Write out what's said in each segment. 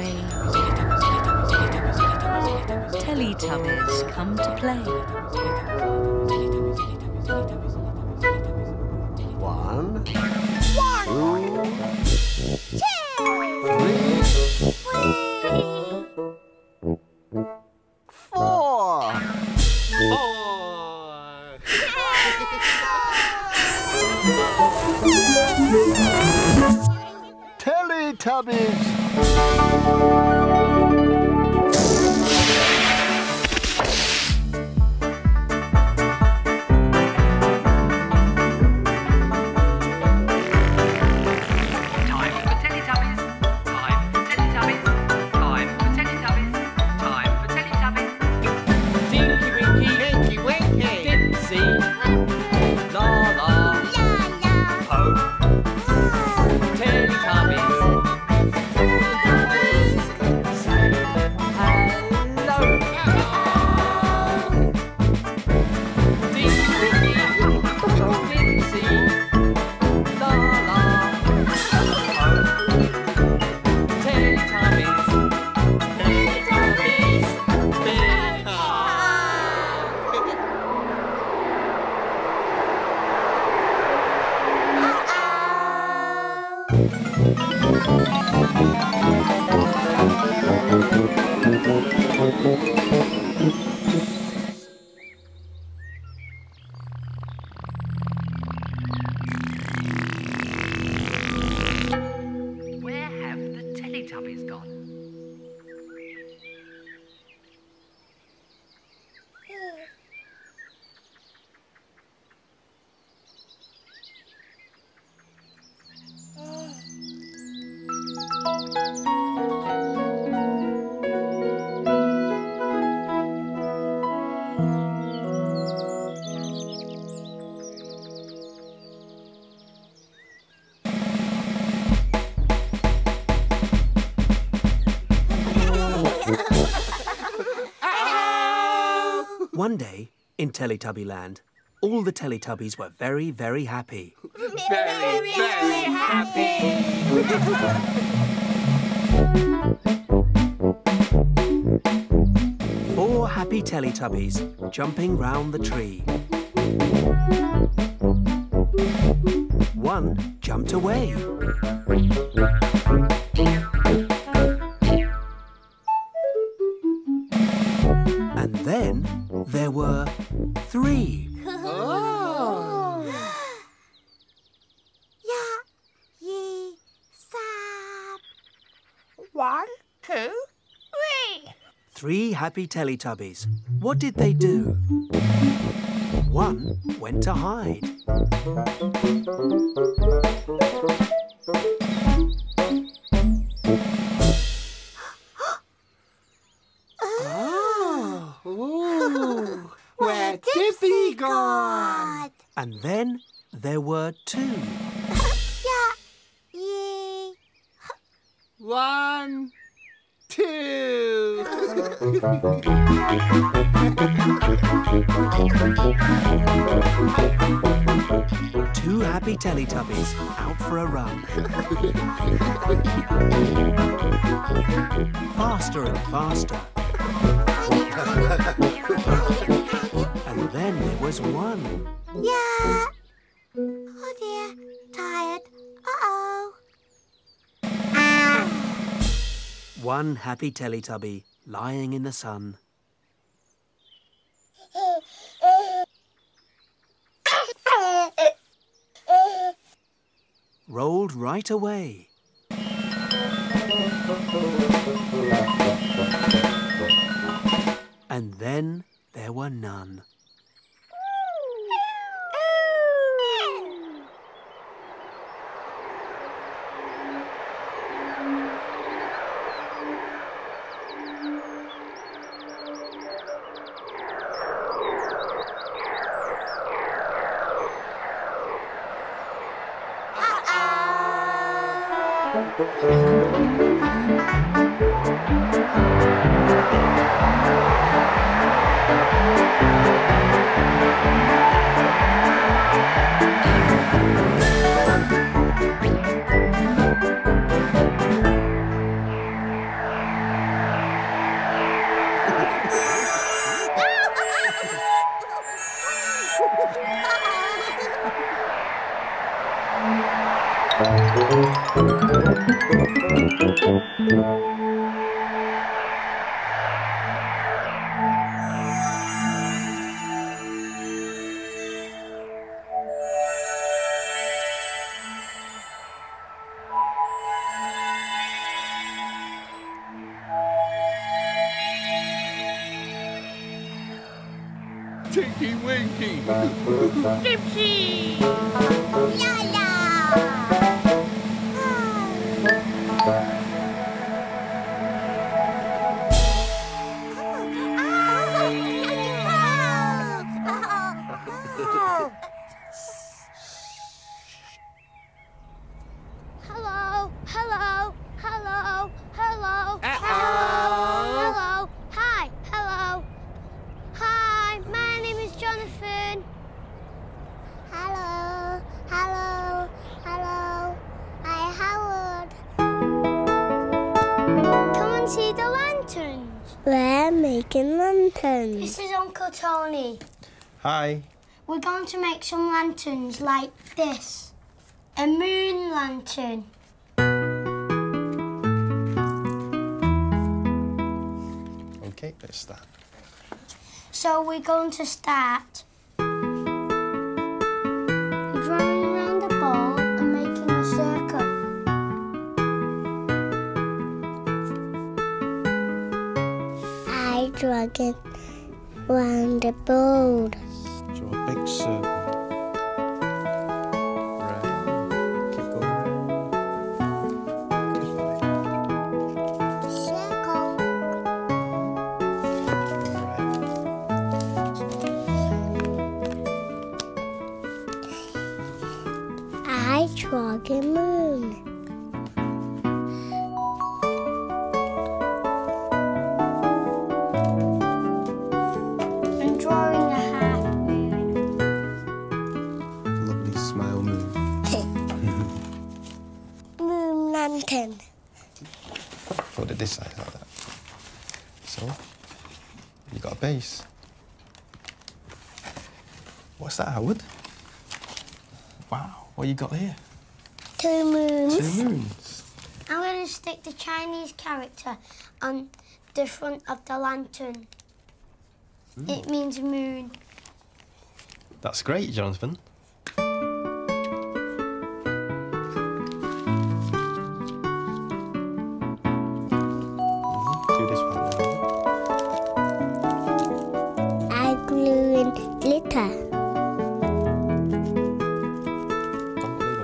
play. Teletubbies come to play. 1, 2, 3, 4. Teletubbies! Tinky Winky, Tinky Winky! Dipsy, Laa-Laa, Teletubbies. Say hello. Tinky Winky, Dipsy, Laa-Laa, Teletubbies. Where have the Teletubbies gone? One day, in Teletubbyland, all the Teletubbies were very, very happy. Very, very happy. 4 happy Teletubbies jumping round the tree. 1 jumped away. And then there were 3. Oh! 1, 2, 3. 3 happy Teletubbies. What did they do? 1 went to hide. Oh! Where Dipsy gone? And then there were 2. 1, 2. 2 happy Teletubbies out for a run. Faster and faster. And then there was 1. Oh dear, tired. Uh-oh. 1 happy Teletubby lying in the sun. Rolled right away. And then there were none. Tinky Winky. Dipsy! Laa-Laa! Hello, hello, hello, hello, hello, hi, hello. Hi, my name is Jonathan. Hello, hello, hello. Hi, Howard. Come and see the lanterns. We're making lanterns. This is Uncle Tony. Hi. We're going to make some lanterns like this. A moon lantern. Okay, let's start. So we're going to start drawing around the ball and making a circle. I drag it round the board. Draw a big circle. Round. Keep going round. Good. Circle. I drag a moon. I'm drawing a half moon. Lovely smile moon. Moon lantern. Fold it this side like that. So, you got a base. What's that, Howard? Wow, what you got here? 2 moons. 2 moons. I'm going to stick the Chinese character on the front of the lantern. It means moon. That's great, Jonathan. Do this one now. I glue in glitter. Don't leave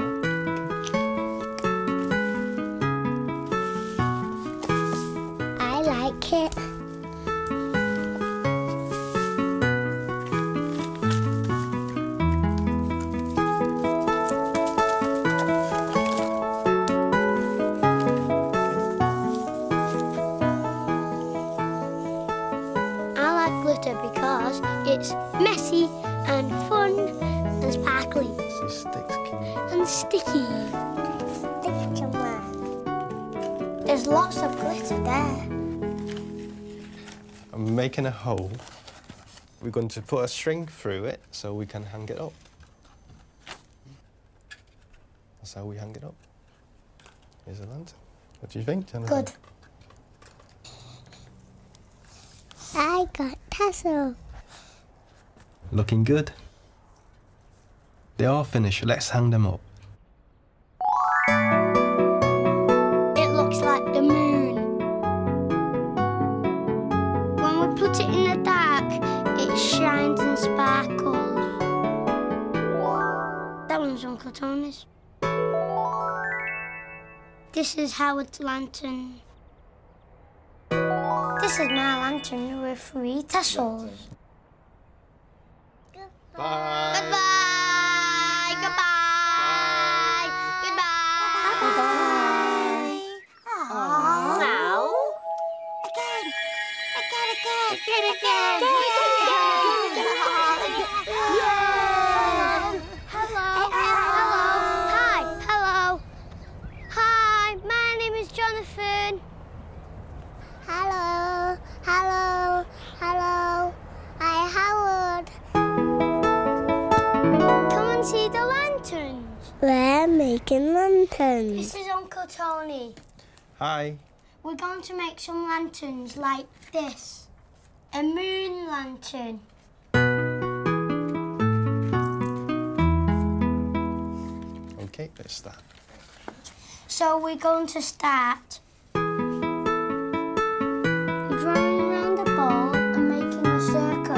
that. I like it. I like glitter because it's messy and fun and sparkly So sticks can... and sticky. Stick one. There's lots of glitter there. I'm making a hole. We're going to put a string through it so we can hang it up. That's how we hang it up. Here's a lantern. What do you think, Jonathan? Good. I got tassel. Looking good. They are finished. Let's hang them up. It looks like the moon. When we put it in the dark, it shines and sparkles. That one's Uncle Tony's. This is Howard's lantern. This is my lantern with 3 tassels. Bye. Goodbye! Goodbye! Goodbye! Bye. Now. Again. Hello. Hi. Hello. Hi. My name is Jonathan. Hello. Hello. Hello. Hi, Howard. Come and see the lanterns. We're making lanterns. lanterns. This is Uncle Tony. Hi. We're going to make some lanterns like this. A moon lantern. Okay, let's start. So we're going to start drawing around the ball and making a circle.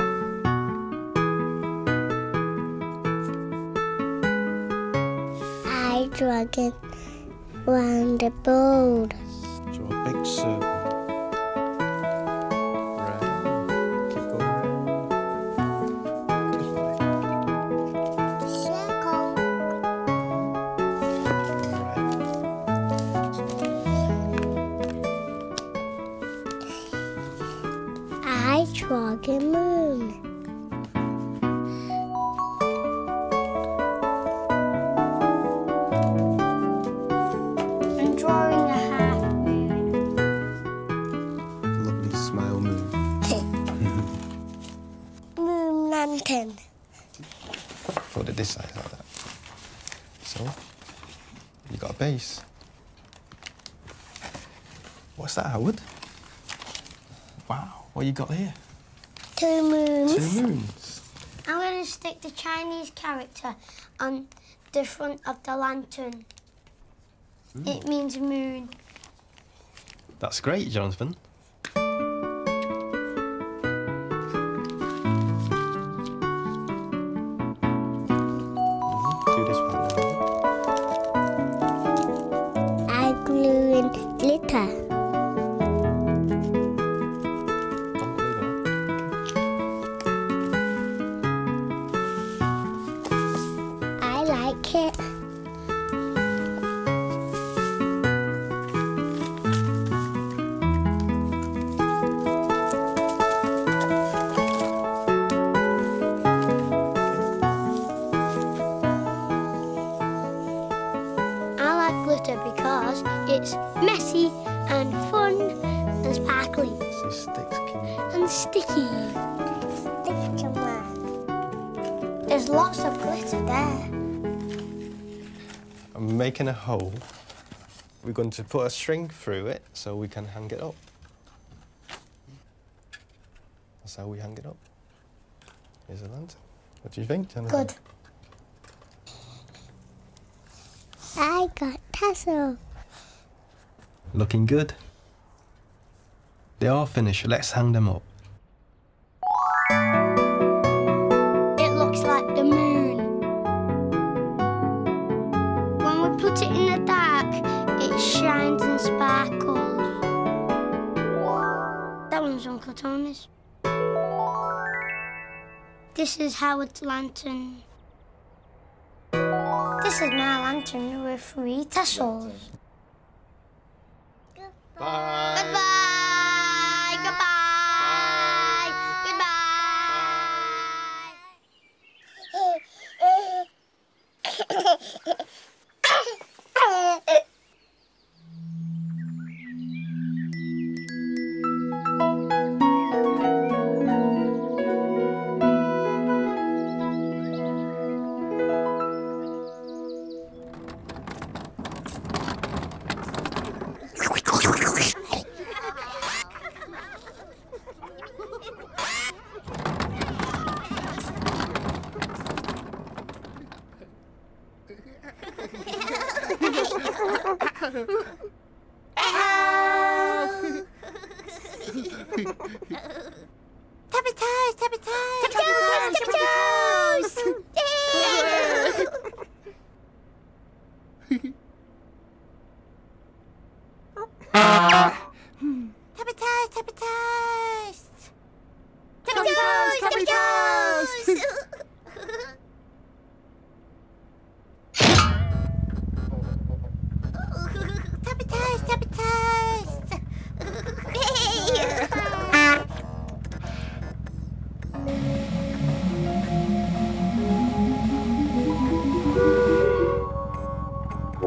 I dragging round the board. Draw a big circle. Round. Keep going round. Circle. I drag a moon. I'm drawing a half moon. Lovely smile moon. Moon lantern. Fold it this side like that. So, you got a base. What's that, Howard? Wow, what you got here? 2 moons. 2 moons. I'm going to stick the Chinese character on the front of the lantern. It means moon. That's great, Jonathan. Do this one now. I glue in glitter. Don't do that. I like it. I like glitter because it's messy and fun and sparkly So sticks can... and sticky. There's lots of glitter there. I'm making a hole. We're going to put a string through it so we can hang it up. That's how we hang it up. Here's a lantern. What do you think, Jonathan? Good. I got tassel. Looking good. They are finished. Let's hang them up. It looks like the moon. When we put it in the dark, it shines and sparkles. That one's Uncle Tony's. This is Howard's lantern. This is my lantern with 3 tassels. Bye. Goodbye! Goodbye! Goodbye! Tappy toes, tappy toes, tappy toes, tappy toes. Tappy toes, tappy toes. Tappy toes, tappy toes. Tappy toes, tappy toes.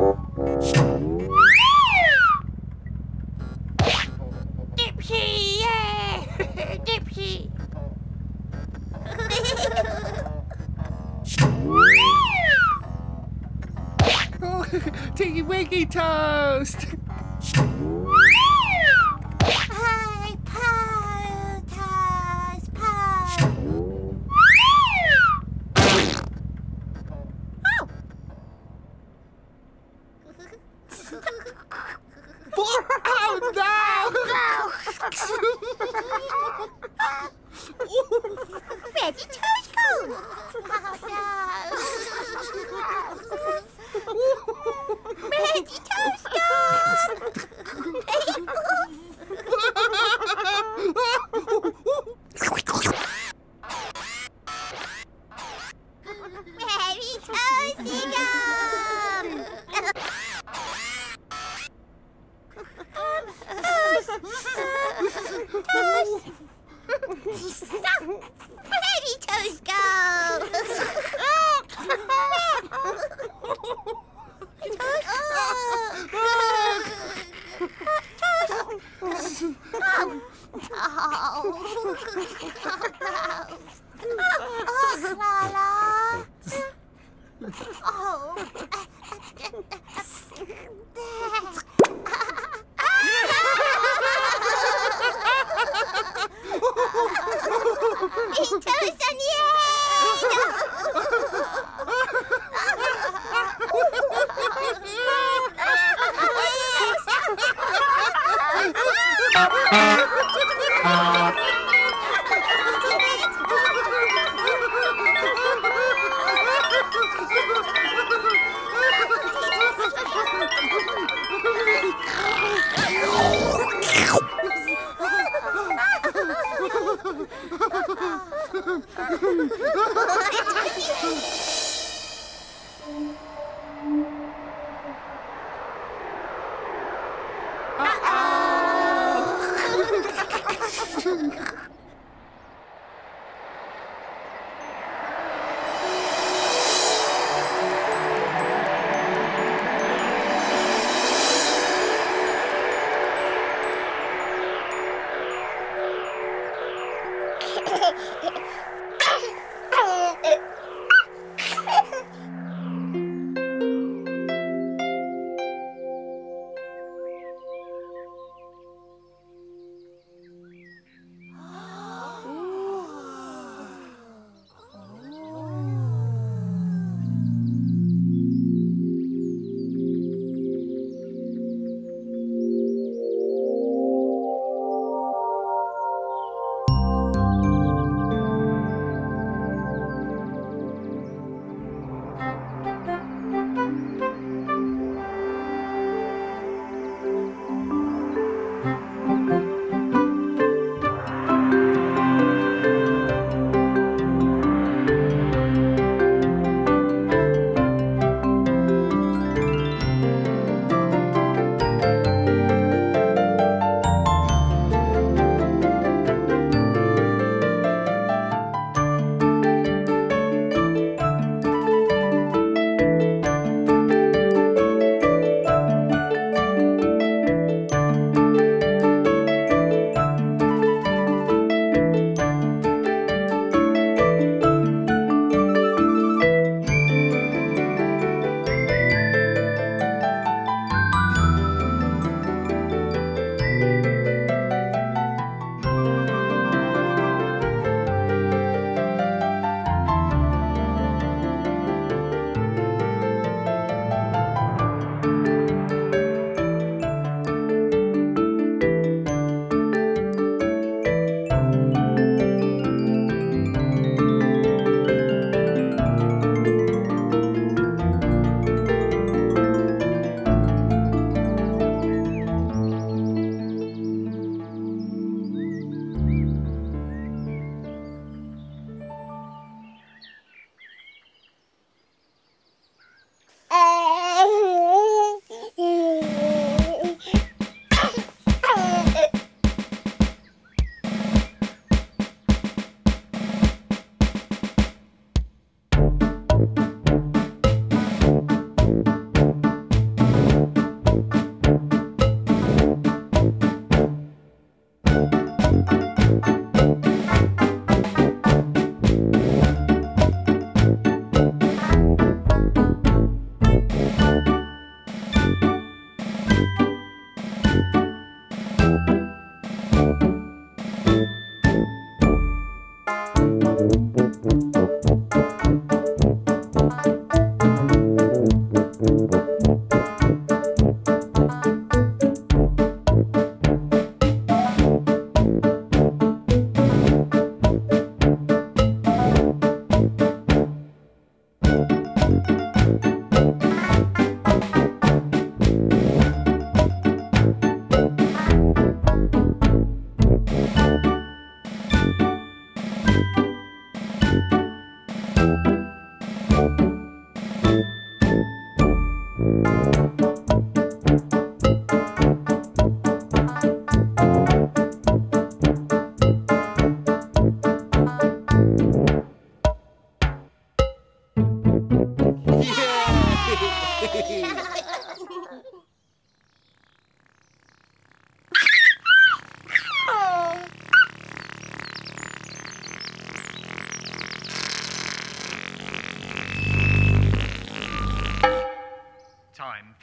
Dipsy Sticky toast! Hey, potas, potas. Oh Where did toast go? Oh, no. Where did toast go? Very toasty gum! Stop! Where did toast go? Laa-Laa. Oh. Eat toast on the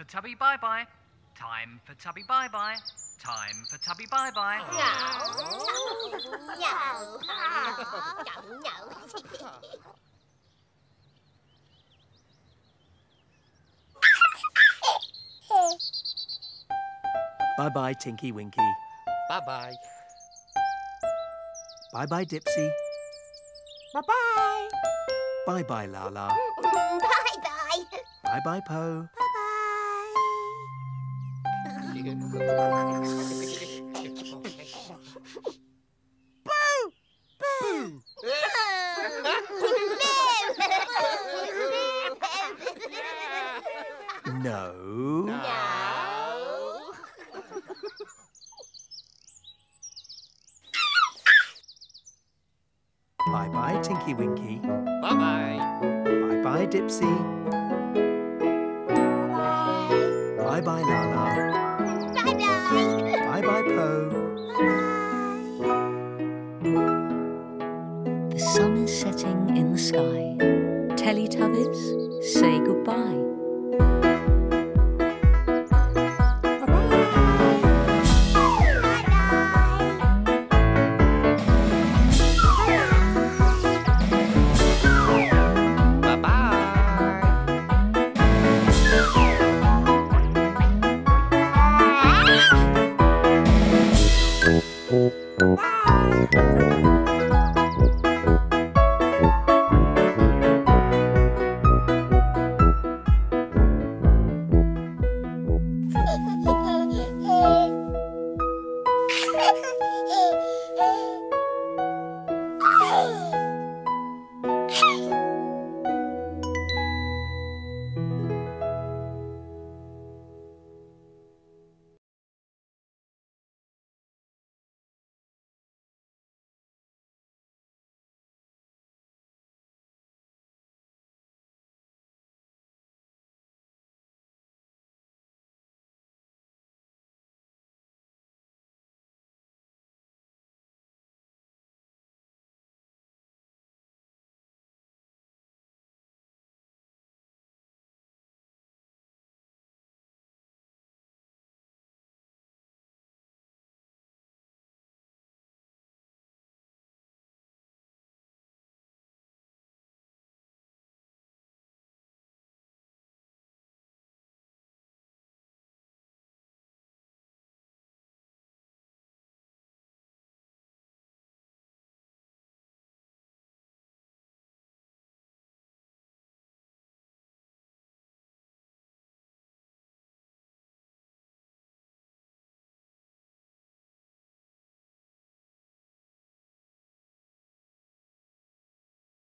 Tubby bye-bye. Time for Tubby bye-bye. Time for Tubby bye-bye. Bye-bye, Tinky Winky. Bye-bye. Bye-bye, Dipsy. Bye-bye. Bye-bye, Laa-Laa. Bye-bye. Bye-bye, Po. No. Bye-bye, Tinky Winky. Bye-bye. Bye-bye, Dipsy. Bye-bye, Laa-Laa. Bye-bye. Bye-bye, Po. The sun is setting in the sky. Teletubbies, say goodbye.